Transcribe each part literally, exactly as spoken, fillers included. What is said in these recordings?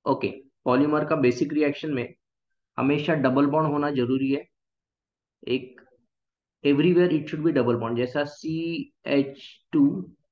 Okay, polymer का basic reaction में हमेशा डबल बॉन्ड होना जरूरी है। एक everywhere it should be double bond, जैसा C H two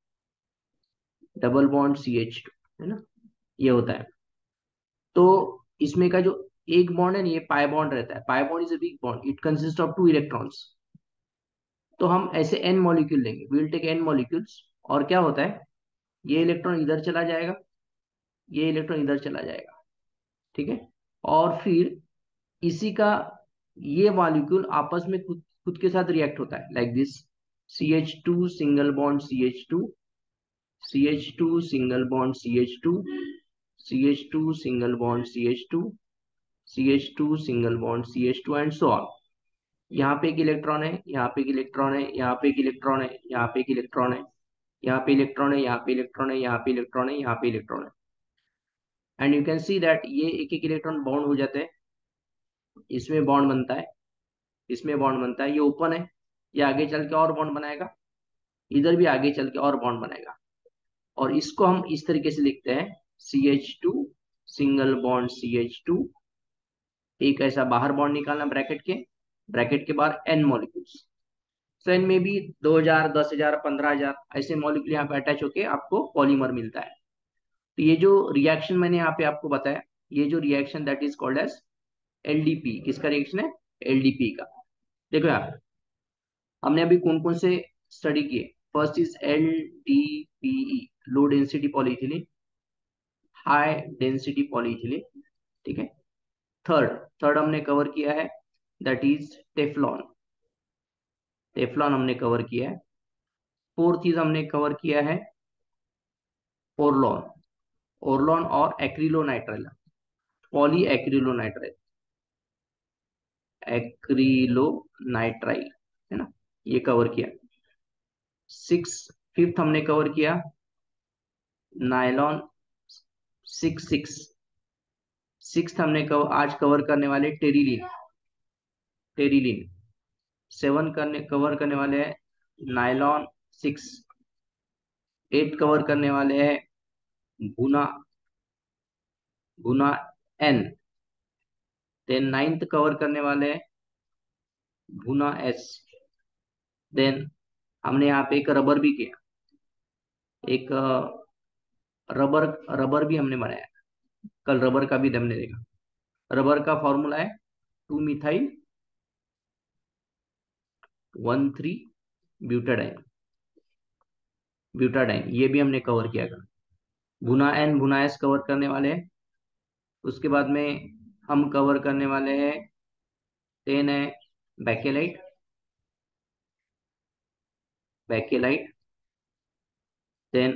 double bond C H two, है ना, ये होता है। तो इसमें का जो एक बॉन्ड है ना, ये पाई बॉन्ड रहता है। Pi bond is a weak bond, it consist of two electrons. तो हम ऐसे एन मॉलिक्यूल लेंगे, we will take an molecules. और क्या होता है, ये इलेक्ट्रॉन इधर चला जाएगा, ये इलेक्ट्रॉन इधर चला जाएगा, ठीक है। और फिर इसी का ये मॉलिक्यूल आपस में खुद खुद के साथ रिएक्ट होता है, like this. C H two single bond C H two, C H two single bond C H two, C H two single bond C H two, C H two single bond C H two, and so on. यहाँ पे एक electron है, यहाँ पे एक electron है, यहाँ पे एक इलेक्ट्रॉन है, यहाँ पे एक इलेक्ट्रॉन है, यहाँ पे इलेक्ट्रॉन है, यहाँ पे इलेक्ट्रॉन है, यहाँ पे इलेक्ट्रॉन है, यहाँ पे इलेक्ट्रॉन है। And you can see that ये एक एक इलेक्ट्रॉन बॉन्ड हो जाते हैं। इसमें बॉन्ड बनता है, इसमें बॉन्ड बनता है, ये ओपन है, ये आगे चल के और बॉन्ड बनाएगा, इधर भी आगे चल के और बॉन्ड बनाएगा। और इसको हम इस तरीके से लिखते हैं, C H two single bond C H two. एक ऐसा बाहर बॉन्ड निकालना ब्रैकेट के, ब्रैकेट के बाहर एन मॉलिक्यूल्स। सो एन में भी दो हजार, दस हजार, पंद्रह हजार ऐसे मॉलिक्यूल यहाँ पे अटैच होके आपको पॉलीमर मिलता है। तो ये जो रिएक्शन मैंने यहाँ पे आपको बताया, ये जो reaction that is called as L D P. किसका रिएक्शन है? एल डी पी का। देखो यहाँ हमने अभी कौन कौन से स्टडी किए। First is L D P E, low density polyethylene, high density polyethylene, ठीक है। थर्ड थर्ड हमने कवर किया है, दैट इज टेफ्लॉन। टेफ्लॉन हमने कवर किया है। फोर्थ चीज हमने कवर किया है ओरलॉन। ओरलॉन और एक्रिलोनाइट्राइल, पॉली एक्रिलोनाइट्राइल, एक्रिलोनाइट्राइल, है ना, ये कवर किया। सिक्स फिफ्थ हमने कवर किया नायलॉन सिक्स सिक्स। सिक्स हमने कवर, आज कवर करने वाले टेरिलीन, टेरिलीन। सेवन करने कवर करने वाले हैं नायलॉन सिक्स। एट कवर करने वाले हैं Buna, Buna N. Then ninth cover करने वाले हैं गुना एस। देन हमने यहाँ पे एक रबर भी किया, एक रबर रबर भी हमने बनाया। कल रबर का भी हमने देखा। रबर का फॉर्मूला है two methyl one three butadiene, butadiene, ये भी हमने कवर किया था। Buna N Buna S cover करने वाले हैं। उसके बाद में हम कवर करने वाले हैं, टेन है बैकेलाइट, बैकेलाइट। देन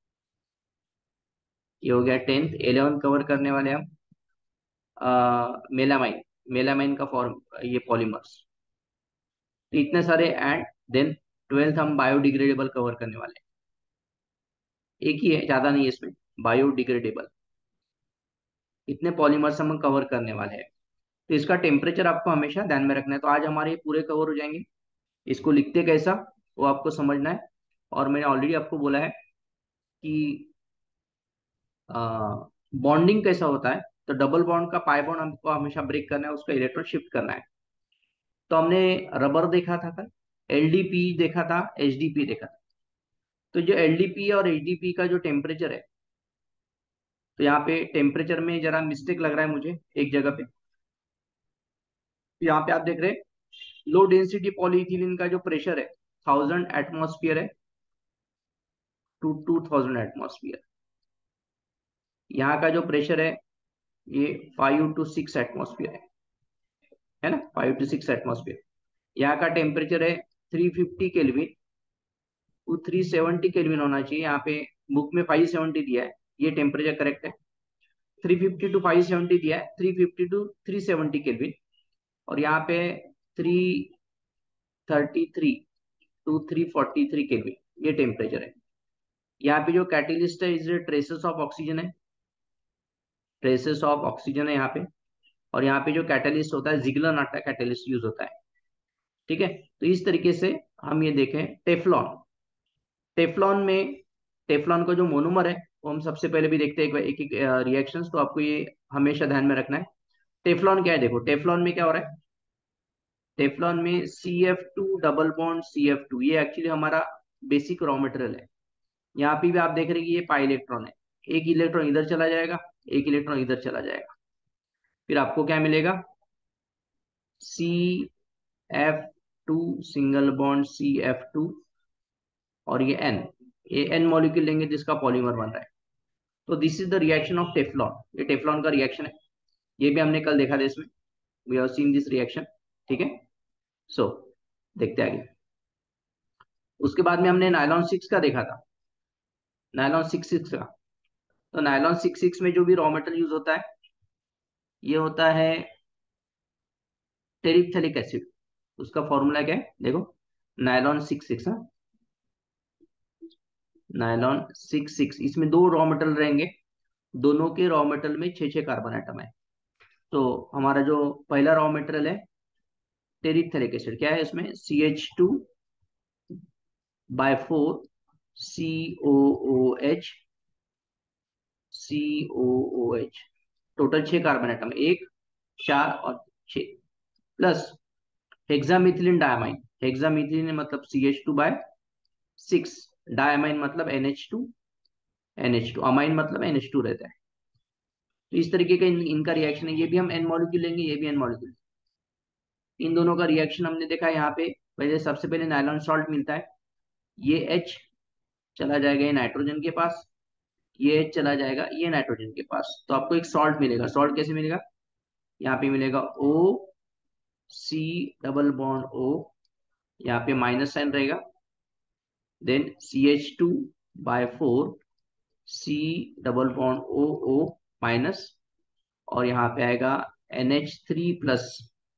ये हो गया टेंथ। इलेवन कवर करने वाले हम मेलामाइन, मेलामाइन का फॉर्म, ये पॉलीमर्स। तो इतने सारे। एंड देन ट्वेल्थ हम बायोडिग्रेडेबल कवर करने वाले हैं। एक ही है, ज्यादा नहीं है इसमें, बायोडिग्रेडेबल। इतने पॉलीमर्स हम कवर करने वाले हैं। तो इसका टेम्परेचर आपको हमेशा ध्यान में रखना है। तो आज हमारे ये पूरे कवर हो जाएंगे। इसको लिखते कैसा, वो आपको समझना है। और मैंने ऑलरेडी आपको बोला है कि बॉन्डिंग कैसा होता है। तो डबल बॉन्ड का पाई बॉन्ड हमको हमेशा ब्रेक करना है, उसका इलेक्ट्रॉन शिफ्ट करना है। तो हमने रबर देखा था कल, एल डी पी देखा था, एच डी पी देखा था। तो जो एल डी पी और एच डी पी का जो टेम्परेचर है, तो यहाँ पे टेम्परेचर में जरा मिस्टेक लग रहा है मुझे एक जगह पे। तो यहाँ पे आप देख रहे हैं लो डेंसिटी पॉलीइथिलीन का जो प्रेशर है थाउजेंड एटमॉस्फियर है, टू टू थाउजेंड एटमॉस्फियर। यहाँ का जो प्रेशर है ये फाइव टू सिक्स एटमॉस्फियर है है ना, फाइव टू सिक्स एटमॉस्फियर। यहाँ का टेम्परेचर है three fifty kelvin to three seventy kelvin होना चाहिए। यहाँ पे बुक में फाइव सेवेंटी दिया है, ये टेम्परेचर करेक्ट है। Three fifty to five seventy दिया है, three fifty to three seventy kelvin. और यहाँ पे three thirty three to three forty three kelvin, ये टेम्परेचर है। यहाँ पे जो कैटेलिस्ट है इस ट्रेसेस ऑफ ऑक्सीजन है, ट्रेसेस ऑफ ऑक्सीजन है यहाँ पे। और यहाँ पे जो कैटेलिस्ट होता है जिगलर नाटा कैटेलिस्ट यूज होता है, ठीक है। तो इस तरीके से हम ये देखें टेफ्लॉन। टेफ्लॉन में टेफ्लॉन का जो मोनोमर है वो हम सबसे पहले भी देखते हैं एक एक रिएक्शंस, तो आपको ये हमेशा ध्यान में रखना है। टेफ्लॉन क्या है, देखो टेफ्लॉन में क्या हो रहा है। टेफ्लॉन में C F two double bond C F two, ये एक्चुअली हमारा बेसिक रॉ मटेरियल है। यहाँ पे भी आप देख रहे हैं कि ये पाई इलेक्ट्रॉन है, एक इलेक्ट्रॉन इधर चला जाएगा, एक इलेक्ट्रॉन इधर चला जाएगा, फिर आपको क्या मिलेगा, C F two single bond C F two, और ये एन, ये एन मॉलिक्यूल लेंगे जिसका पॉलीमर बन रहा है। तो this is the reaction of Teflon, ये टेफ्लॉन का रिएक्शन है। ये भी हमने कल देखा था इसमें, we have seen this reaction. ठीक है, सो देखते हैं आगे। उसके बाद में हमने नायलॉन सिक्स का देखा था, नायलॉन सिक्स सिक्स का। तो नायलॉन सिक्स सिक्स में जो भी रॉ मेटेरियल यूज होता है, ये होता है टेरिप्थेलिक एसिड। उसका फॉर्मूला क्या है देखो, nylon six six, nylon six six, इसमें दो रॉ मेटेरियल रहेंगे, दोनों के रॉ मेटेरियल में छह छह कार्बन एटम है। तो हमारा जो पहला रॉ मेटेरियल है टेरिप्थेलिक एसिड, क्या है इसमें, C H two by four C O O H, C O O H, total छह कार्बन एटम, एक, चार और छह, प्लस हेक्सामिथिलीन डायमाइन। हेक्सामिथिलीन मतलब C H two by six, diamine मतलब N H two, N H two, amine मतलब N H two रहता है। तो इस तरीके का इन, इनका रिएक्शन है, ये भी हम एन मॉलिक्यूल लेंगे, ये भी एन मॉलिक्यूल। इन दोनों का रिएक्शन हमने देखा यहाँ पे। पहले सबसे पहले नायलॉन सॉल्ट मिलता है, ये H चला जाएगा ये नाइट्रोजन के पास, ये H चला जाएगा ये नाइट्रोजन के पास, तो आपको एक सॉल्ट मिलेगा। सॉल्ट कैसे मिलेगा, यहाँ पे मिलेगा O C double bond O, यहाँ पे माइनस साइन रहेगा, then C H two by four C double bond O O minus, और यहाँ पे आएगा N H three plus,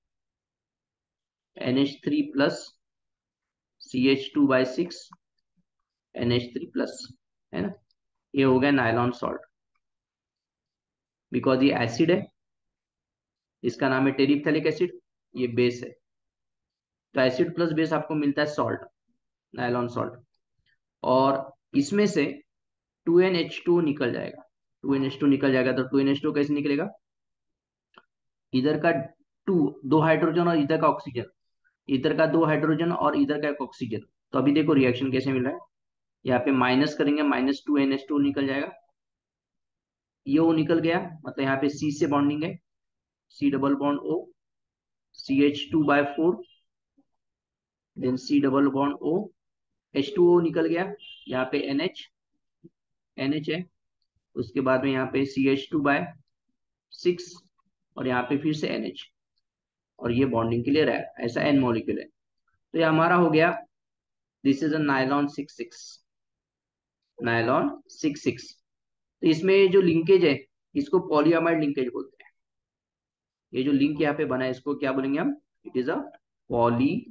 N H three plus C H two by six N H three plus, है ना। ये हो गया नायलॉन सॉल्ट, बिकॉज ये एसिड है, इसका नाम है टेरिप्थेलिक एसिड, ये बेस है। तो एसिड प्लस बेस आपको मिलता है सॉल्ट, नायलॉन सॉल्ट। और इसमें से टू एन एच टू निकल जाएगा, टू एन एच टू निकल जाएगा। तो टू एन एच टू कैसे निकलेगा, इधर का टू, दो हाइड्रोजन और इधर का ऑक्सीजन, इधर का दो हाइड्रोजन और इधर का एक ऑक्सीजन। तो अभी देखो रिएक्शन कैसे मिल रहा है, यहाँ पे माइनस करेंगे, minus two N H two निकल जाएगा, ये ओ निकल गया, मतलब यहाँ पे सी से बॉन्डिंग है, C double bond O, C H two by four, then C double bond O, H two O निकल गया, यहाँ पे एन एच, एन एच है, उसके बाद में यहाँ पे C H two by six, और यहाँ पे फिर से एन एच, और ये बॉन्डिंग के लिए रहा है, ऐसा एन मॉलिक्यूल है। तो ये हमारा हो गया, this is a nylon six six, nylon six six. तो इसमें जो लिंकेज है, इसको पॉलीअमाइड लिंकेज बोलते हैं। ये जो लिंक यहाँ पे बना है, इसको क्या बोलेंगे हम, it is a polyamide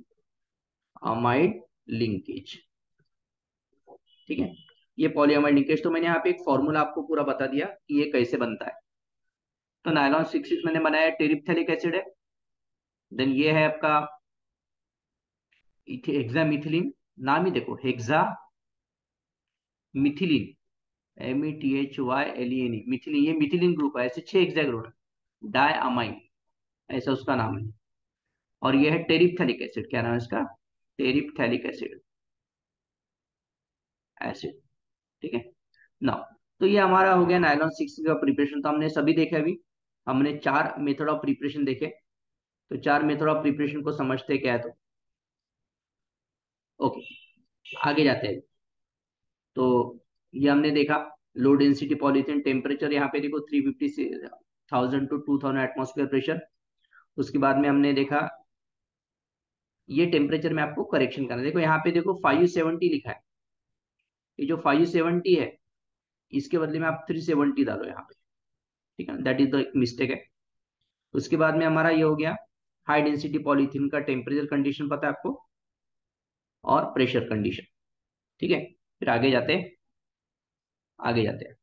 linkage. ठीक है, ये पॉलीअमाइड लिंकेज, तो मैंने यहाँ पे एक फॉर्मूला आपको पूरा बता दिया कि ये कैसे बनता है। तो नायलॉन सिक्स सिक्स मैंने बनाया, टेरिप्थेलिक एसिड है, देन ये है आपका हेक्सामिथिलीन, नाम ही देखो hexa methylene, M E T H Y L E N E, methylene, ये मिथिलीन ग्रुप है, ऐसे छह हेक्सा ग्रुप है, डाई अमाइन ऐसा उसका नाम है। और ये है टेरिप्थेलिक एसिड, क्या नाम है इसका, टेरिप्थेलिक एसिड, एसिड। ठीक है ना। तो ये हमारा हो गया नायलॉन सिक्स का प्रिपरेशन। तो हमने सभी देखे, अभी हमने चार मेथड ऑफ प्रिपरेशन देखे। तो चार मेथड ऑफ प्रिपरेशन को समझते क्या है, तो ओके आगे जाते हैं। तो ये हमने देखा लो डेंसिटी पॉलीथीन, टेम्परेचर यहाँ पे देखो three fifty thousand to two thousand atmosphere pressure. उसके बाद में हमने देखा, ये टेम्परेचर में आपको करेक्शन करना है। देखो यहाँ पे देखो फाइव सेवेंटी लिखा है, ये जो फाइव सेवेंटी है, इसके बदले में आप थ्री सेवेंटी डालो यहाँ पे। ठीक है, दैट इज द मिस्टेक है। उसके बाद में हमारा ये हो गया हाई डेंसिटी पॉलीथीन का टेम्परेचर कंडीशन पता है आपको, और प्रेशर कंडीशन। ठीक है, फिर आगे जाते हैं, आगे जाते हैं।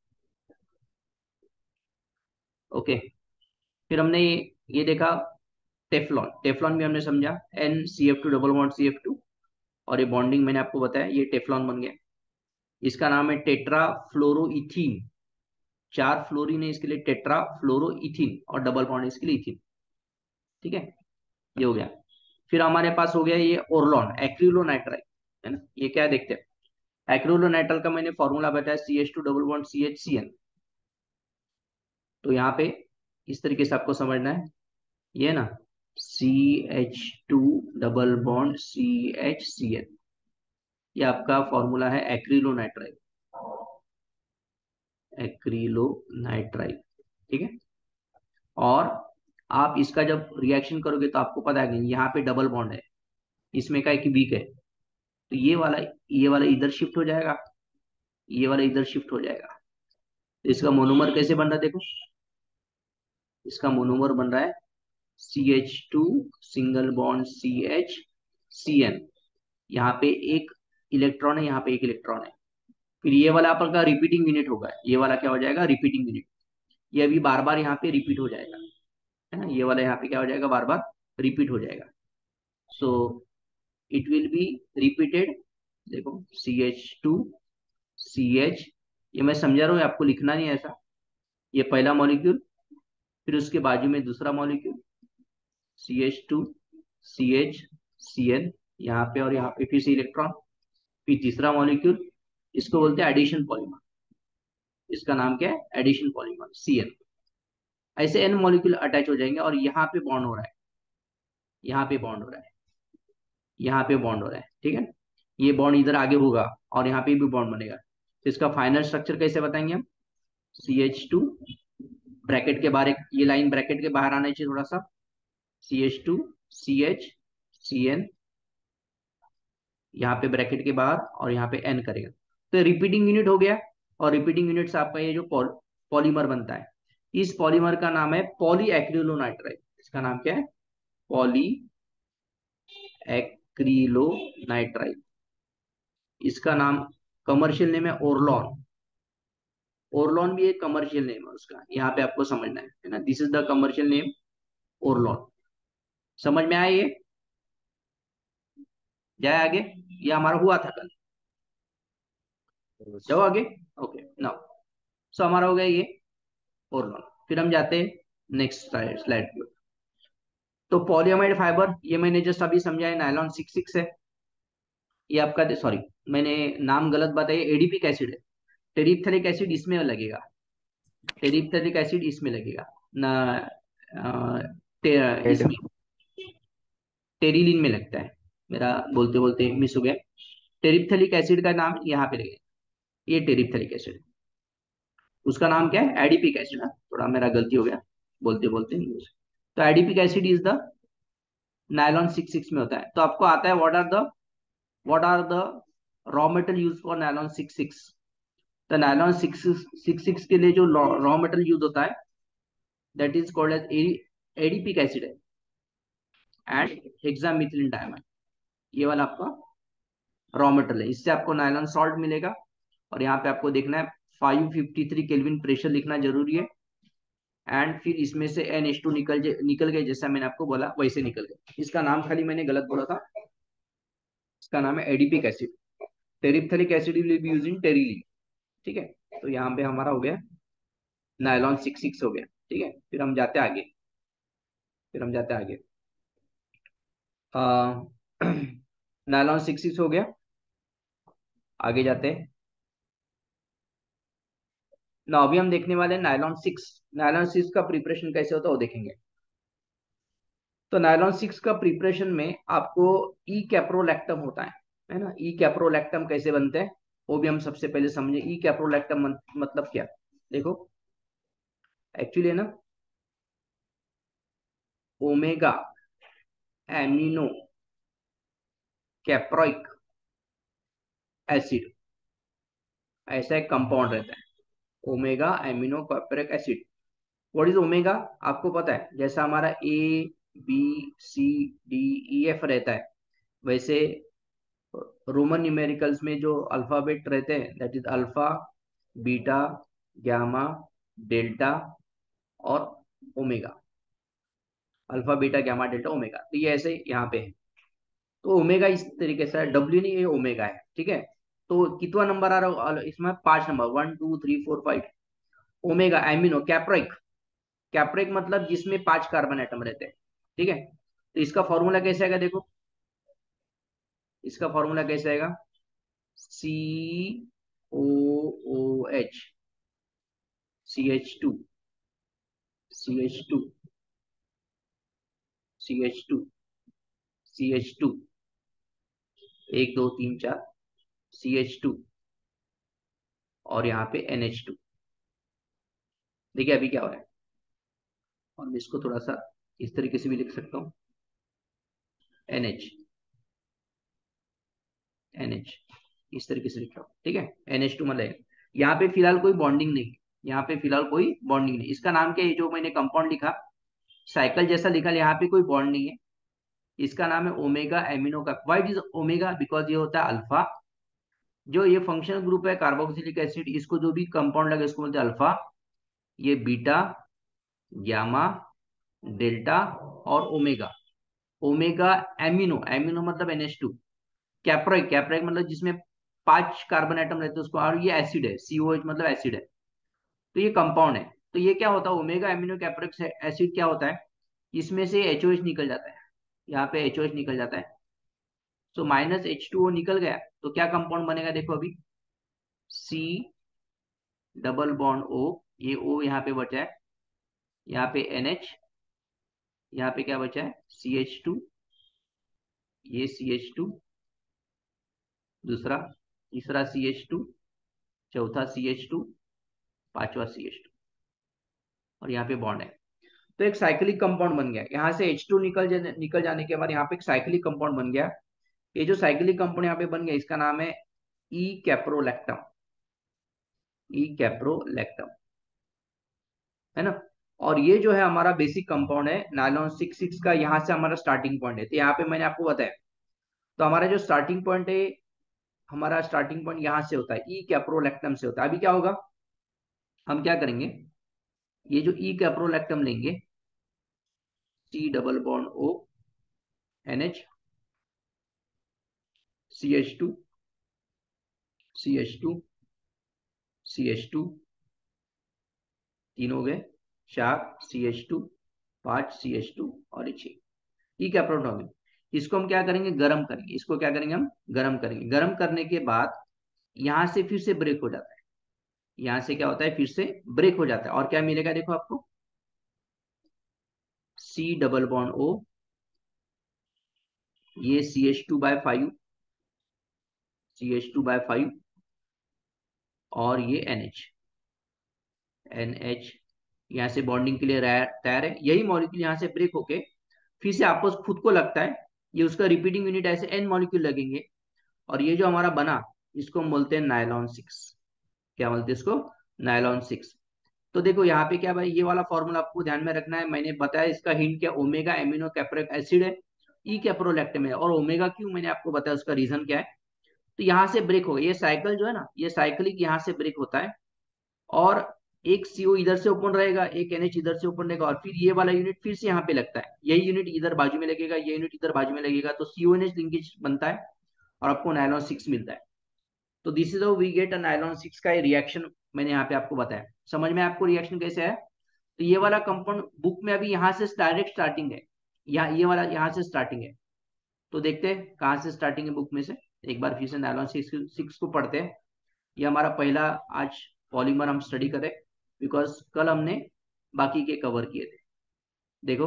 ओके, फिर हमने ये ये देखा टेफ्लॉन, टेफ्लॉन भी हमने समझा, N C F two double bond C F two, और ये बॉन्डिंग मैंने आपको बताया, ये टेफ्लॉन बन गया। इसका नाम है टेट्रा फ्लोरोइथीन। चार फ्लोरीन है इसके लिए टेट्रा फ्लोरोइथीन, और डबल बॉन्ड इसके लिए इथीन। ठीक है, ये हो गया। फिर हमारे पास हो गया ये ओरलॉन, एक्रिलोनाइट्राइल, है ना। ये क्या है देखते हैं। एक्रिलोनाइट्राइल का मैंने फॉर्मूला बताया, C H two double bond C H C N. तो यहाँ पे इस तरीके से आपको समझना है, ये ना, C H two double bond C H C N, ये आपका फॉर्मूला है एक्रिलोनाइट्राइल, एक्रिलोनाइट्राइल। ठीक है। और आप इसका जब रिएक्शन करोगे तो आपको पता है कि यहाँ पे डबल बॉन्ड है, इसमें का एक वीक है, तो ये वाला ये वाला इधर शिफ्ट हो जाएगा, ये वाला इधर शिफ्ट हो जाएगा। तो इसका मोनोमर कैसे बन रहा है देखो, इसका मोनोमर बन रहा है C H two single bond C H C N. यहाँ पे एक इलेक्ट्रॉन है, यहाँ पे एक इलेक्ट्रॉन है। फिर ये वाला आपका रिपीटिंग यूनिट होगा, ये वाला क्या हो जाएगा, रिपीटिंग यूनिट। ये अभी बार बार यहाँ पे रिपीट हो जाएगा, है ना। ये वाला यहाँ पे क्या हो जाएगा, बार बार रिपीट हो जाएगा। So it will be repeated. देखो C H two C H, ये मैं समझा रहा हूँ, आपको लिखना नहीं है ऐसा। ये पहला मॉलिक्यूल, फिर उसके बाजू में दूसरा molecule C H two C H C N, यहाँ पे और यहाँ पे फिर से इलेक्ट्रॉन, फिर तीसरा मॉलिक्यूल, इसको बोलते हैं एडिशन पॉलीमर। इसका नाम क्या है, एडिशन पॉलीमर सी एन। ऐसे एन मॉलिक्यूल अटैच हो जाएंगे और यहाँ पे बॉन्ड हो रहा है, यहाँ पे बॉन्ड हो रहा है, यहाँ पे बॉन्ड हो रहा है। ठीक है, ये बॉन्ड इधर आगे होगा और यहाँ पे भी बॉन्ड बनेगा। तो इसका फाइनल स्ट्रक्चर कैसे बताएंगे हम, सी एच टू, ब्रैकेट के बाहर एक- ये लाइन ब्रैकेट के बाहर आना चाहिए थोड़ा सा, C H two C H C N, यहाँ पे ब्रैकेट के बाहर और यहाँ पे एन करेगा। तो रिपीटिंग यूनिट हो गया। और रिपीटिंग यूनिट से आपका ये जो पॉल, पॉलीमर बनता है, इस पॉलीमर का नाम है पॉली एक्रिलोनाइट्राइल। इसका नाम क्या है, पॉली एक्रिलोनाइट्राइल। इसका नाम कमर्शियल नेम है ओरलॉन। ओरलॉन भी एक कमर्शियल नेम है उसका, यहाँ पे आपको समझना है है ना। This is the commercial name Orlon. समझ में आया ये, जाए आगे। ये हमारा हुआ था कल, जाओ आगे। ओके नाउ, सो हमारा हो गया ये ओरलॉन। फिर हम जाते हैं नेक्स्ट स्लाइड स्लाइड पे। तो पॉलीअमाइड फाइबर, ये मैंने जस्ट अभी समझाया, नायलॉन सिक्स सिक्स है। ये आपका, सॉरी मैंने नाम गलत बताया, एडीपिक एसिड है। टेरिप्थेलिक एसिड इसमें लगेगा, टेरिप्थेलिक एसिड इसमें लगेगा ना, अ, टे, एड इसमें टेरिलिन में लगता है। मेरा बोलते बोलते मिस हो गया। टेरिप्थेलिक एसिड का नाम यहाँ पे लगेगा, ये टेरिप्थेलिक एसिड। उसका नाम क्या है, एडिपिक एसिड। थोड़ा मेरा गलती हो गया बोलते बोलते। तो adipic acid is the nylon six six में होता है। तो आपको आता है what are the what are the raw material use for nylon six six. तो नायलॉन सिक्स सिक्स सिक्स के लिए जो रॉ मेटेरियल यूज होता है, that is called as adipic acid and hexamethylene diamide. ये वाला आपका रॉ मेटेरियल है, इससे आपको नायलॉन सॉल्ट मिलेगा। और यहाँ पे आपको देखना है five fifty three kelvin pressure लिखना जरूरी है। एंड फिर इसमें से एन एच टू निकल निकल गए, जैसा मैंने आपको बोला वैसे निकल गए। इसका नाम खाली मैंने गलत बोला था, इसका नाम है adipic acid. Terephthalic acid will be using Terylene. ठीक है, तो यहाँ पे हमारा हो गया नायलॉन सिक्स सिक्स हो गया। ठीक है, फिर हम जाते हैं आगे, फिर हम जाते हैं आगे। नायलॉन सिक्स सिक्स हो गया, आगे जाते हैं ना। अभी हम देखने वाले हैं नायलॉन सिक्स। नायलॉन सिक्स का प्रिपरेशन कैसे होता है वो देखेंगे। तो नायलॉन सिक्स का प्रिपरेशन में आपको ई कैप्रोलैक्टम होता है है ना। ई कैप्रोलैक्टम कैसे बनते हैं वो भी हम सबसे पहले समझे। ई कैप्रोलैक्टम मतलब क्या, देखो एक्चुअली है ना, ओमेगा एमिनो कैप्रोइक एसिड, ऐसा एक कंपाउंड रहता है, omega amino caproic acid. What is omega, आपको पता है, जैसा हमारा A B C D E F रहता है, वैसे रोमन न्यूमेरिकल्स में जो अल्फाबेट रहते हैं, that is alpha, beta, gamma, delta और omega. Alpha beta gamma delta omega, तो ये ऐसे यहाँ पे है। तो ओमेगा इस तरीके से, डब्ल्यू नहीं, ये ओमेगा है। ठीक है, तो कितना नंबर आ रहा है इसमें? पांच number, one two three four five. Omega amino caproic, caproic मतलब जिसमें पांच कार्बन एटम रहते हैं। ठीक है, तो इसका फॉर्मूला कैसे आएगा देखो, इसका फॉर्मूला कैसे आएगा? C O O H, C H two, C H two, C H two, C H two, एक दो तीन चार, सी एच टू, और यहाँ पे एन एच टू। देखिए अभी क्या हो रहा है, और मैं इसको थोड़ा सा इस तरीके से भी लिख सकता हूँ, एन एच, एन एच, इस तरीके से लिख रहा हूँ। ठीक है, एन एच टू मतलब यहाँ पे फिलहाल कोई बॉन्डिंग नहीं है, यहाँ पे फिलहाल कोई बॉन्डिंग नहीं। इसका नाम क्या है? जो मैंने कंपाउंड लिखा, साइकिल जैसा लिखा, यहाँ पे कोई बॉन्ड नहीं है। इसका नाम है ओमेगा एमिनो का। Why is omega? बिकॉज ये होता है अल्फा। जो ये फंक्शनल ग्रुप है कार्बोक्सिलिक एसिड, इसको जो भी कंपाउंड लगे इसको बोलते हैं अल्फा। ये बीटा, गामा, डेल्टा और ओमेगा। ओमेगा एमिनो, एमिनो मतलब N H two. Caproic, caproic मतलब जिसमें पांच कार्बन एटम रहते हैं उसको, और ये एसिड है, सी ओ एच मतलब एसिड है। तो ये कंपाउंड है। तो ये क्या होता है, ओमेगा एमिनो कैप्राइक एसिड क्या होता है, इसमें से एच ओ एच निकल जाता है, यहाँ पे एच ओ एच निकल जाता है। So minus H two O निकल गया, तो क्या कंपाउंड बनेगा देखो अभी, सी डबल बॉन्ड ओ, ये ओ यहाँ पे बचा है, यहाँ पे एन एच, यहाँ पे क्या बचा है, सी एच टू, ये सी एच टू, दूसरा, तीसरा सी एच टू, चौथा सी एच टू, पांचवा सी एच टू, और यहाँ पे बॉन्ड है। तो एक साइक्लिक कंपाउंड बन गया। यहाँ से एच टू निकल जाने निकल जाने के बाद यहाँ पे एक साइक्लिक कंपाउंड बन गया। ये जो साइक्लिक कंपाउंड यहाँ पे बन गया, इसका नाम है ई कैप्रोलैक्टम, ई कैप्रोलैक्टम, है ना। और ये जो है हमारा बेसिक कंपाउंड है नायलॉन सिक्स सिक्स का, यहाँ से हमारा स्टार्टिंग पॉइंट है। तो यहाँ पे मैंने आपको बताया, तो हमारा जो स्टार्टिंग पॉइंट है, हमारा स्टार्टिंग पॉइंट यहाँ से होता है, ई कैप्रोलैक्टम से होता है। अभी क्या होगा, हम क्या करेंगे, ये जो ई कैप्रोलैक्टम लेंगे, C double bond O, N H, C H two, C H two, C H two, तीन हो गए, चार सी एच टू, पांच सी एच टू, और ये छह। ई कैप्रोटॉमी, इसको हम क्या करेंगे, गर्म करेंगे। इसको क्या करेंगे, हम गर्म करेंगे। गर्म करने के बाद यहां से फिर से ब्रेक हो जाता है, यहां से क्या होता है, फिर से ब्रेक हो जाता है, और क्या मिलेगा देखो आपको, सी डबल बॉन्ड ओ, ये C H two by five, C H two by five, और ये एन एच, एन एच, यहाँ से बॉन्डिंग के लिए तैयार है। यही मॉलिक्यूल यहाँ से ब्रेक होके फिर से आपस खुद को लगता है, ये उसका रिपीटिंग यूनिट, ऐसे एन मॉलिक्यूल लगेंगे, और ये जो हमारा बना, इसको हम बोलते हैं नायलॉन सिक्स। क्या बोलते हैं इसको, नायलॉन सिक्स। तो देखो यहाँ पे क्या भाई, ये वाला फॉर्मूला आपको ध्यान में रखना है। मैंने बताया इसका हिंट क्या, ओमेगा एमिनो कैप्रिक एसिड है, ई कैप्रोलैक्टम है, और ओमेगा क्यों मैंने आपको बताया, उसका रीजन क्या है। तो यहाँ से ब्रेक होगा, ये साइकिल जो है ना, ये साइकिलिक यहाँ से ब्रेक होता है, और एक सीओ इधर से ओपन रहेगा, एक एनएच इधर से ओपन रहेगा, और फिर ये वाला यूनिट फिर से यहाँ पे लगता है, यही यूनिट इधर बाजू में लगेगा, ये यूनिट इधर बाजू में लगेगा, तो सीओ एनएच लिंकेज बनता है, और आपको नायलॉन सिक्स मिलता है। तो this is how we get a nylon six का रिएक्शन। मैंने यहाँ पे आपको बताया, समझ में आपको रिएक्शन कैसे है। तो ये वाला कंपाउंड बुक में अभी यहाँ से डायरेक्ट स्टार्टिंग है, यहाँ ये वाला यहाँ से स्टार्टिंग है। तो देखते हैं कहाँ से स्टार्टिंग है बुक में से। एक बार फिर से नायलॉन सिक्स सिक्स को पढ़ते हैं। ये हमारा पहला आज पॉलीमर हम स्टडी करें, बिकॉज कल हमने बाकी के कवर किए थे। देखो,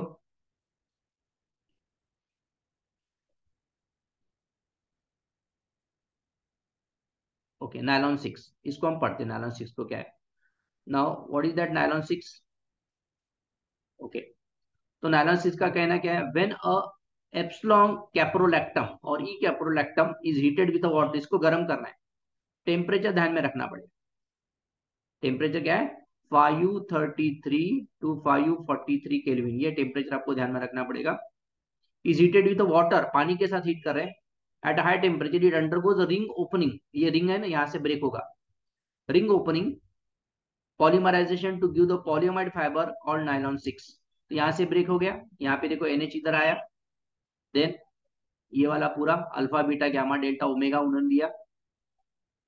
ओके, नायलॉन सिक्स, इसको हम पढ़ते हैं, नायलॉन सिक्स को क्या है। Now what is that nylon six. Okay, तो नायलॉन सिक्स का कहना क्या है, व्हेन अ एप्सिलॉन कैप्रोलैक्टम और E caprolactam is heated with water, इसको गर्म करना है। टेम्परेचर ध्यान में रखना पड़ेगा, टेम्परेचर क्या है, five thirty three to five forty three kelvin, ये टेम्परेचर आपको ध्यान में रखना पड़ेगा। इज हीटेड विद वाटर, पानी के साथ हीट कर रहे हैं। At high temperature it undergoes ring opening, ये रिंग है ना, यहाँ से ब्रेक होगा, ring opening polymerization to give the polyamide fibre और नायलॉन सिक्स। तो यहाँ से ब्रेक हो गया, यहाँ पे देखो एनएच इधर आया, देन ये वाला पूरा alpha beta gamma delta omega उन्होंने दिया,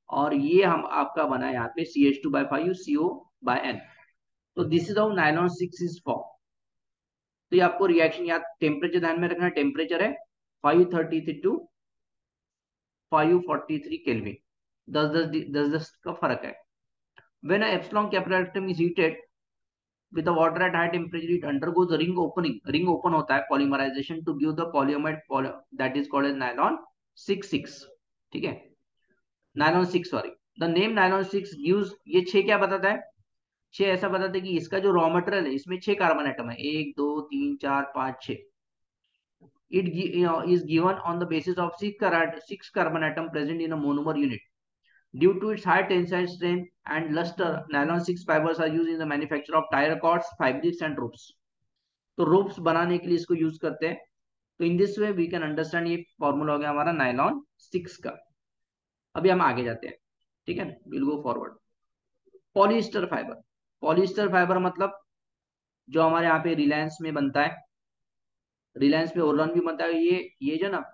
और ये हम आपका बना है यहाँ पे C H two by five C O by N. तो this is how nylon six is form. तो ये आपको रिएक्शन याद, टेम्परेचर ध्यान में रखना, टेम्परेचर है five thirty three to five forty three kelvin, दस दस दस दस का फर्क है। When a epsilon capital atom is heated with the water at high temperature, it undergoes a ring opening. Ring open होता है polymerization to give the polyamide poly, that is called as nylon six six. ठीक है, nylon six sorry. The name nylon six gives, ये छह क्या बताता है? छह ऐसा बताता है कि इसका जो रॉ मटेरियल है इसमें छह कार्बन एटम है, एक दो तीन चार पांच छह। It is given on the basis of six, six carbon atom present in a monomer unit. Due to its high tensile strength and luster, nylon six fibers are used in the manufacture of tire cords, fabrics and ropes. तो ropes बनाने के लिए इसको use करते हैं। तो in this way we can understand, ये formula हो गया हमारा नाइलॉन सिक्स का। अभी हम आगे जाते हैं, ठीक है, will go forward. Polyester fibre, polyester fibre मतलब जो हमारे यहाँ पे रिलायंस में बनता है, रिलायंस में ओरलॉन भी बनता है। ये ये जो ना,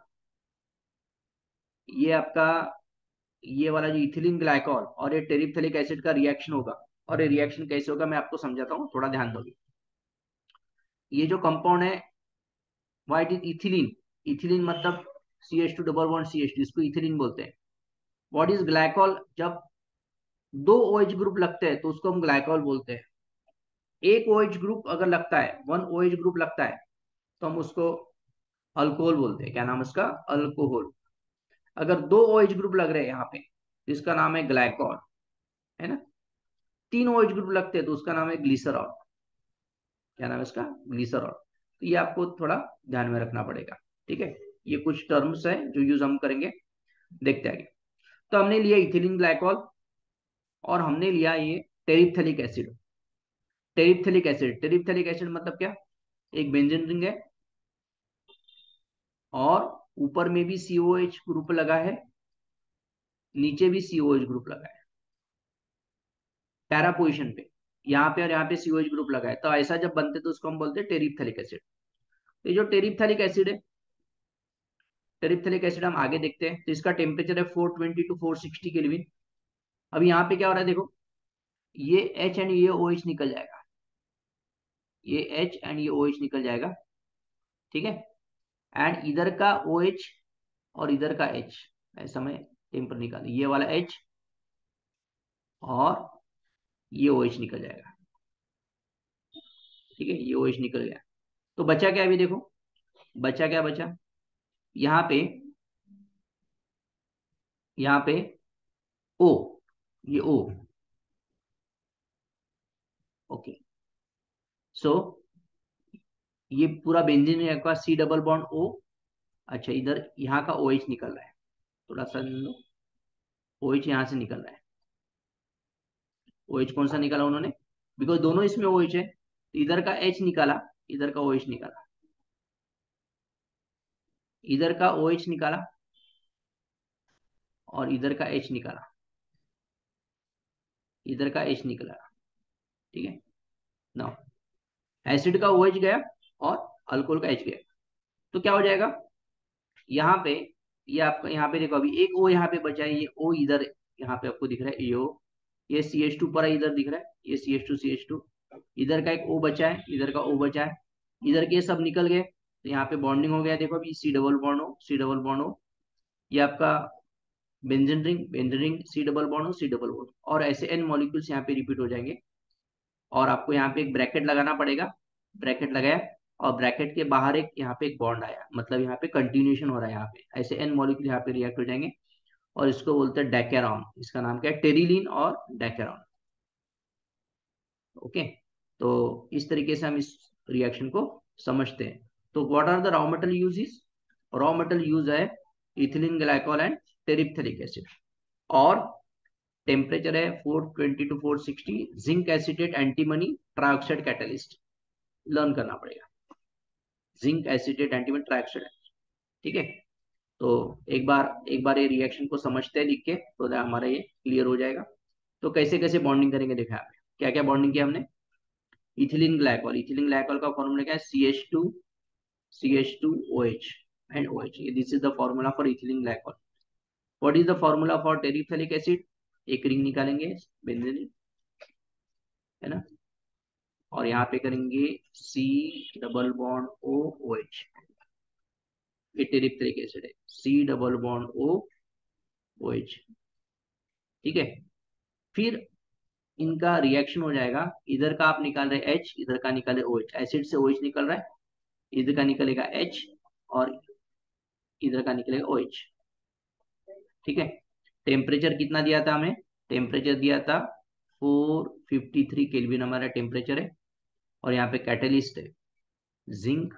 ये आपका ये वाला जो इथिलीन ग्लाइकॉल और ये टेरिफ्थेलिक एसिड का रिएक्शन होगा। और ये रिएक्शन कैसे होगा मैं आपको समझाता हूँ, थोड़ा ध्यान दोगे। ये जो कंपाउंड है व्हाइट इज इथिलीन, इथिलीन मतलब C H two double bond C H two, इसको इथिलीन बोलते हैं। What is glycol? जब दो ओएच ग्रुप लगते हैं तो उसको हम ग्लाइकॉल बोलते हैं। एक ओएच ग्रुप अगर लगता है, वन ओएच ग्रुप लगता है, तो हम उसको अल्कोहल बोलते हैं। क्या नाम है उसका? अल्कोहल। अगर दो ओएच ग्रुप लग रहे हैं यहाँ पे तो इसका नाम है ग्लाइकॉल, है ना। तीन ओएच ग्रुप लगते हैं तो उसका नाम है ग्लिसरॉल। क्या नाम है इसका? ग्लिसरॉल। तो ये आपको थोड़ा ध्यान में रखना पड़ेगा, ठीक है। ये कुछ टर्म्स है जो यूज हम करेंगे, देखते आगे। तो हमने लिया इथिलीन ग्लाइकॉल और हमने लिया ये terephthalic acid. Terephthalic acid, terephthalic acid मतलब क्या? एक बेंजीन रिंग है और ऊपर में भी सीओएच ग्रुप लगा है, नीचे भी सीओएच ग्रुप लगा है, पैरा पोजिशन पे यहाँ पे और यहाँ पे सीओएच ग्रुप लगा है। तो ऐसा जब बनते तो उसको हम बोलते हैं टेरिप्थेलिक एसिड। तो ये जो टेरिप्थेलिक एसिड है, टेरिप्थेलिक एसिड हम आगे देखते हैं। तो इसका टेम्परेचर है four twenty to four sixty kelvin. अभी यहाँ पे क्या हो रहा है देखो, ये एच एंड ये ओ एच निकल जाएगा, ये एच एंड ये ओ एच निकल जाएगा, ठीक है। एंड इधर का ओ एच और इधर का एच, ऐसा मैं टेम्पर निकाल, ये वाला एच और ये ओ एच निकल जाएगा, ठीक है। ये ओ एच निकल गया। तो बचा क्या अभी देखो, बचा क्या बचा, यहाँ पे, यहाँ पे ओ, ये ओ, ओके। सो ये पूरा बेंजीन है आपका सी डबल बॉन्ड ओ। अच्छा, इधर यहाँ का ओ एच निकल रहा है, थोड़ा सा ओ एच यहाँ से निकल रहा है। ओ एच कौन सा निकाला उन्होंने? बिकॉज दोनों इसमें ओ एच है, तो इधर का एच निकाला, इधर का ओ एच निकाला, इधर का ओ एच निकाला और इधर का एच निकाला, इधर का एच निकला, ठीक है। नाउ एसिड का ओ एच गया और अल्कोहल का एच गया, तो क्या हो जाएगा यहाँ पे, ये आपका यहाँ पे देखो, अभी एक ओ यहाँ पे बचा है, ये ओ इधर यहाँ पे आपको दिख रहा है, ये ओ, ये सी एच टू पर इधर दिख रहा है, ये C H two C H two, इधर का एक ओ बचा है, इधर का ओ बचा है, इधर के सब निकल गए, तो यहाँ पे बॉन्डिंग हो गया। देखो अभी सी डबल बॉन्ड हो, सी डबल बॉन्ड हो, ये आपका benzene ring, benzene ring, C double bond हो, सी डबल बॉन्ड, और ऐसे एन मॉलिक्यूल्स यहाँ पे रिपीट हो जाएंगे। और आपको यहाँ पे एक ब्रैकेट लगाना पड़ेगा, ब्रैकेट लगाया और ब्रैकेट के बाहर एक यहाँ पे एक बॉन्ड आया, मतलब यहाँ पे कंटिन्यूएशन हो रहा है, यहाँ पे ऐसे एन मॉलिक्यूल यहाँ पे रिएक्ट हो जाएंगे और इसको बोलते हैं डेकेरॉन। इसका नाम क्या है? टेरिलीन और डेकेरॉन, ओके। तो इस तरीके से हम इस रिएक्शन को समझते हैं। तो what are the raw material uses? Raw material use है ethylene glycol and terephthalic acid. और टेम्परेचर है four twenty to four sixty, zinc acetate antimony trioxide catalyst, learn करना पड़ेगा, जिंक एसिटेट एंटीमनी ट्राइऑक्साइड, ठीक है। तो एक बार एक बार ये रिएक्शन को समझते हैं लिख के, तो हमारा ये क्लियर हो जाएगा। तो कैसे कैसे बॉन्डिंग करेंगे देखा है, क्या क्या बॉन्डिंग किया हमने। इथिलीन ग्लाइकॉल, इथिलीन ग्लाइकॉल का फॉर्मूला क्या है? C H two C H two O H and O H, this is the formula for ethylene glycol. What is the formula for terephthalic acid? एक ring निकालेंगे benzene, है ना, और यहाँ पे करेंगे C double bond O O H, ये terephthalic acid है, C double bond O O H. ठीक है, फिर इनका रिएक्शन हो जाएगा, इधर का आप निकाल रहे एच, इधर का निकाले ओ एच, एसिड से ओ एच निकल रहा है, इधर का निकलेगा एच और इधर का निकलेगा ओ एच। ठीक है, टेम्परेचर कितना दिया था हमें? टेम्परेचर दिया था फोर फिफ्टी थ्री केल्विन हमारा टेम्परेचर है, और यहाँ पे कैटेलिस्ट है जिंक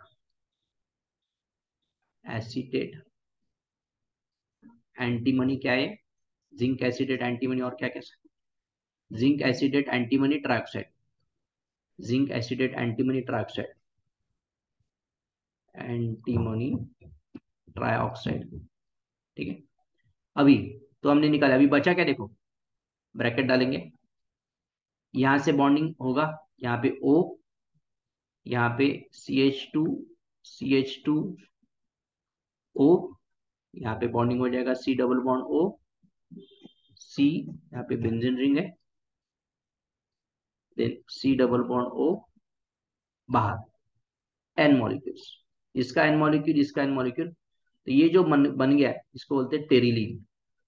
एसीटेट एंटीमनी, क्या है? जिंक एसीटेट एंटीमनी, और क्या क्या? Zinc acetate antimony trioxide, zinc acetate antimony trioxide, antimony trioxide. ठीक है, अभी तो हमने निकाला, अभी बचा क्या देखो, ब्रैकेट डालेंगे, यहां से बॉन्डिंग होगा, यहाँ पे O, यहाँ पे C H two C H two O, यहाँ पे बॉन्डिंग हो जाएगा C double bond O C, यहाँ पे बेंजीन रिंग है, then C double bond O बाहर, एन मॉलिक्यूल्स, इसका एन मॉलिक्यूल, इसका एन मॉलिक्यूल, तो ये जो बन, बन गया है इसको बोलते हैं टेरिलीन,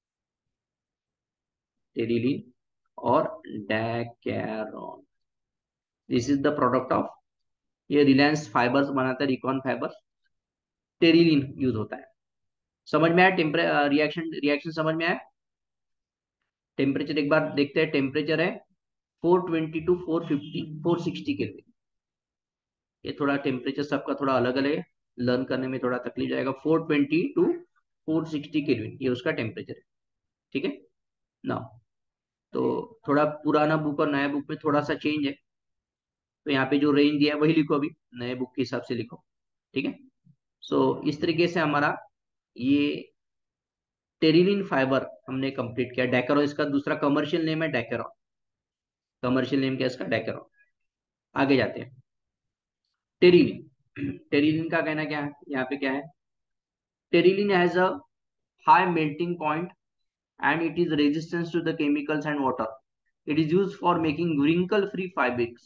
टेरिलीन और Dacron. This is the product of, ये रिलायंस फाइबर्स बनाता है, रिकॉन फाइबर्स, टेरिलीन यूज होता है। समझ में आया? टेम्परे रिएक्शन रिएक्शन समझ में आया? टेम्परेचर एक बार देखते हैं, टेम्परेचर है four twenty to four fifty four sixty kelvin, ये थोड़ा टेम्परेचर सबका थोड़ा अलग अलग है, लर्न करने में थोड़ा तकलीफ जाएगा, four twenty to four sixty kelvin ये उसका टेम्परेचर है। ठीक है ना, तो थोड़ा पुराना बुक और नया बुक में थोड़ा सा चेंज है, तो यहाँ पे जो रेंज दिया है वही लिखो, अभी नए बुक के हिसाब से लिखो। ठीक है, सो इस तरीके से हमारा ये टेरिलिन फाइबर हमने कंप्लीट किया। डेकेरो इसका दूसरा कमर्शियल नेम है, डेकेरो, कमर्शियल नेम क्या है इसका? डेकेरो। आगे जाते हैं, टेरिलिन, टेरिलिन का कहना क्या है, यहाँ पे क्या है? Terylene has a high melting point and it is resistant to the chemicals and water. It is used for making wrinkle free fabrics,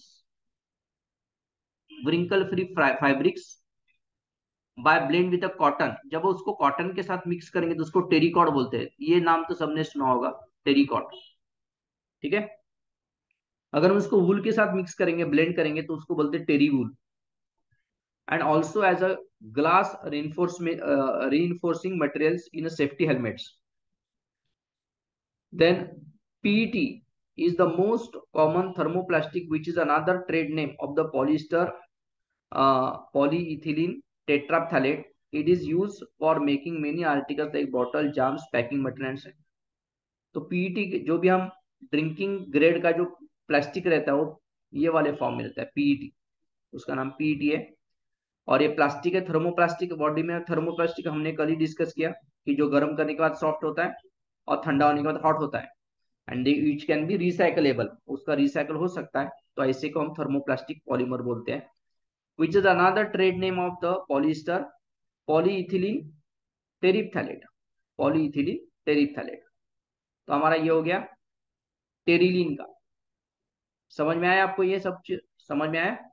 wrinkle free fabrics by blend with a cotton। जब उसको cotton के साथ mix करेंगे तो उसको टेरिकॉट बोलते हैं, ये नाम तो सबने सुना होगा, टेरिकॉट। ठीक है, अगर हम उसको वूल के साथ मिक्स करेंगे, ब्लेंड करेंगे, तो उसको बोलते हैं terry wool. And also as a glass reinforcement uh, reinforcing materials in a safety helmets। Then P E T is the most common thermoplastic, which is another trade name of the polyester uh, polyethylene tetraphthalate. It is used for making many articles like bottle, jams, packing materials। तो PET जो भी हम drinking grade का जो plastic रहता है वो ये वाले फॉर्म में रहता है, पीईटी, उसका नाम पीईटी है। और ये प्लास्टिक है, थर्मोप्लास्टिक, बॉडी में थर्मोप्लास्टिक हमने कल ही डिस्कस किया कि जो गर्म करने के बाद सॉफ्ट होता है और ठंडा होने के बाद हॉट होता है, and it can be recyclable, उसका रिसाइकल हो सकता है, तो ऐसे को हम थर्मोप्लास्टिक पॉलीमर बोलते हैं। Which is another trade name of the polyester polyethylene terephthalate, polyethylene terephthalate. तो हमारा ये हो गया टेरिलीन का। समझ में आया आपको? ये सब चीज समझ में आया?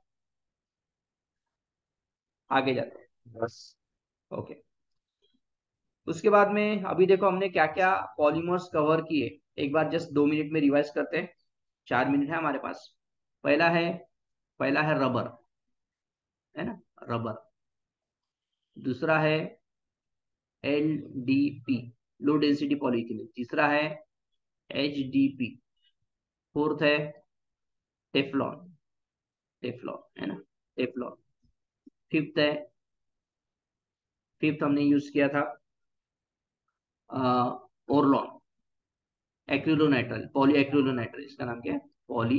आगे जाते हैं, बस। ओके। उसके बाद में अभी देखो हमने क्या क्या पॉलीमर्स कवर किए, एक बार जस्ट दो मिनट में रिवाइज करते हैं, चार मिनट है हमारे पास। पहला है पहला है रबर, है ना, रबर। दूसरा है L D P, low density polyethylene. तीसरा है एच डी पी। फोर्थ है टेफ्लॉन, टेफ्लॉन, है ना, टेफ्लॉन। फिफ्थ है, फिफ्थ हमने यूज किया था ओरलॉन, एक्रिलोनाइट्राइल, पॉली एक्रिलोनाइट्राइल, इसका नाम क्या है? Poly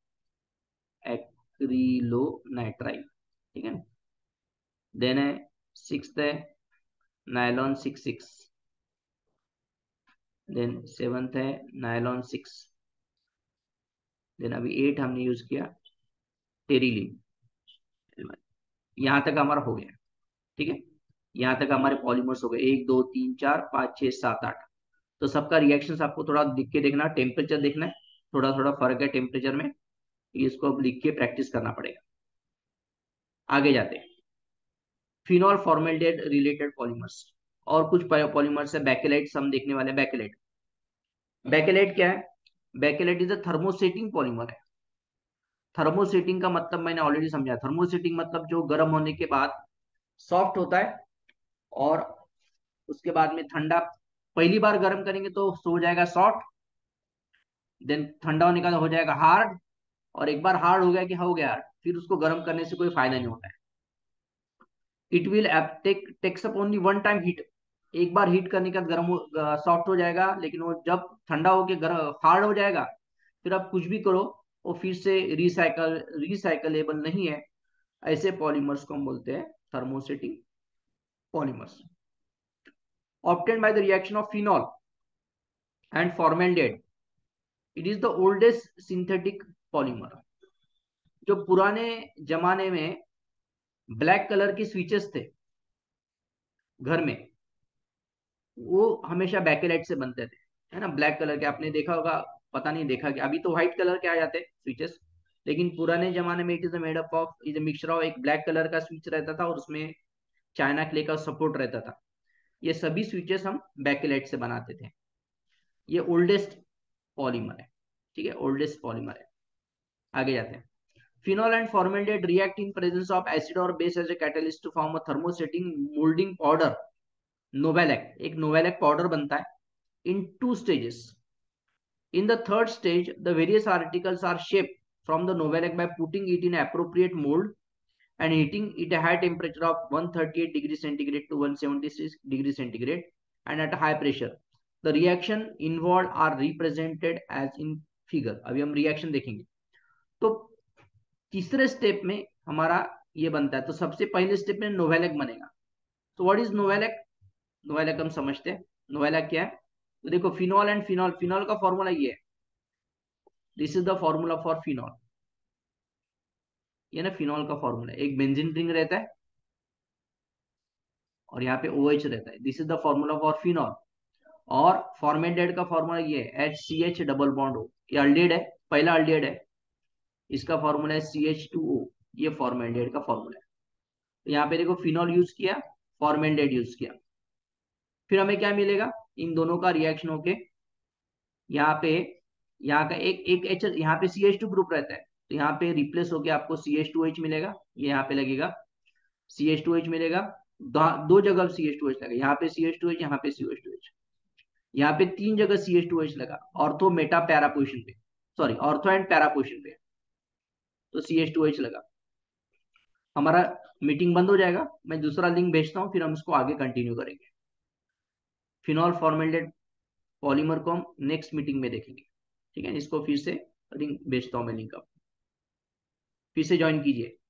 acrylonitrile. ठीक है, देन है सिक्स्थ है nylon six six, then seventh है नायलॉन सिक्स, देन अभी एट हमने यूज किया टेरिलीन। यहां तक हमारा हो गया। ठीक है, यहाँ तक हमारे पॉलीमर्स हो गए, एक दो तीन चार पाँच छः सात आठ। तो सबका रिएक्शंस आपको थोड़ा लिख के देखना, टेम्परेचर देखना है, थोड़ा थोड़ा फर्क है टेम्परेचर में, इसको अब लिख के प्रैक्टिस करना पड़ेगा। आगे जाते हैं, फिनॉल फॉर्मेल्डेहाइड रिलेटेड पॉलीमर्स, और कुछ पॉलीमर्स है, बैकेलाइट्स हम देखने वाले हैं। बैकेलाइट, बैकेलाइट क्या है? Bakelite is a thermosetting polymer है। थर्मोसेटिंग का मतलब मैंने ऑलरेडी समझा, थर्मोसेटिंग मतलब जो गर्म होने के बाद सॉफ्ट होता है, और उसके बाद में ठंडा, पहली बार गर्म करेंगे तो हो जाएगा सॉफ्ट, देन ठंडा होने का हो जाएगा हार्ड, और एक बार हार्ड हो गया कि हो गया, फिर उसको गर्म करने से कोई फायदा नहीं होता है। It will take takes up only one time heat, एक बार हीट करने के बाद गर्म सॉफ्ट हो जाएगा, लेकिन वो जब ठंडा होके हार्ड हो जाएगा, फिर आप कुछ भी करो वो फिर से रिसाइकल रिसाइकलेबल नहीं है। ऐसे पॉलीमर्स को हम बोलते हैं thermosetting polymers. Obtain by the reaction of phenol and formaldehyde, it is the oldest synthetic polymer. जो पुराने जमाने में ब्लैक कलर के स्विचेस थे घर में, वो हमेशा बैकेलाइट से बनते थे, है ना, ब्लैक कलर के, आपने देखा होगा, पता नहीं देखा कि अभी तो व्हाइट कलर के आ जाते हैं स्विचेस, लेकिन पुराने जमाने में it is made up of, is mixture of, एक ब्लैक कलर का स्विच रहता था और उसमें चाइना क्ले का सपोर्ट रहता था। ये सभी स्विचेस हम बैकेलाइट से बनाते थे। ये ओल्डेस्ट पॉलीमर है, ठीक है, ओल्डेस्ट पॉलीमर है। आगे जाते हैं, phenol and formaldehyde react in presence of acid और base as a catalyst to form a thermosetting moulding powder, novolac, एक नोवेलेक पाउडर बनता है in two stages. In the third stage, the various articles are shaped from the Novalec by putting it in appropriate mold and heating it at a high temperature of one hundred thirty-eight degrees centigrade to one hundred seventy-six degrees centigrade and at a high pressure. The reaction involved are represented as in figure. अभी हम reaction देखेंगे। तो तीसरे step में हमारा ये बनता है, तो सबसे पहले स्टेप में नोवेलेक बनेगा। तो व्हाट इज नोवेलेक? नोवेलेक हम समझते हैं, नोवेलेक क्या है? तो देखो, फिनॉल एंड फिनॉल, फिनॉल का फॉर्मूला ये है, this is the formula for phenol, ये ना फिनॉल का फॉर्मूला, एक बेंजीन रिंग रहता है और यहाँ पे ओ एच रहता है, this is the formula for phenol. और फॉर्मेल्डेहाइड का फॉर्मूला ये है H C H double bond O, ये अल्डिहाइड है, पहला अल्डिहाइड है, इसका फॉर्मूला है सी एच टू ओ, ये फॉर्मेल्डेहाइड का फॉर्मूला है। तो यहाँ पे देखो, फिनॉल यूज किया, फॉर्मेल्डेहाइड यूज किया, फिर हमें क्या मिलेगा? इन दोनों का रिएक्शन होके यहाँ पे, यहाँ का एक एक एच, यहाँ पे सी एच टू ग्रुप रहता है, तो यहाँ पे रिप्लेस होके आपको सी एच टू एच मिलेगा, ये यहाँ पे लगेगा सी एच टू एच मिलेगा, दो, दो जगह सी एच टू एच लगा, यहाँ पे सी एच टू एच, यहाँ पे सी एच टू एच, यहाँ पे तीन जगह सी एच टू एच लगा, ऑर्थो मेटा पैरा पोजिशन पे, sorry ortho and para position पे, तो सी एच टू एच लगा। हमारा मीटिंग बंद हो जाएगा, मैं दूसरा लिंक भेजता हूँ, फिर हम इसको आगे कंटिन्यू करेंगे। फिनॉल फॉर्मेल्डेहाइड पॉलीमर को हम नेक्स्ट मीटिंग में देखेंगे, ठीक है, इसको फिर से लिंक भेजता हूँ मैं, लिंक आप फिर से ज्वाइन कीजिए।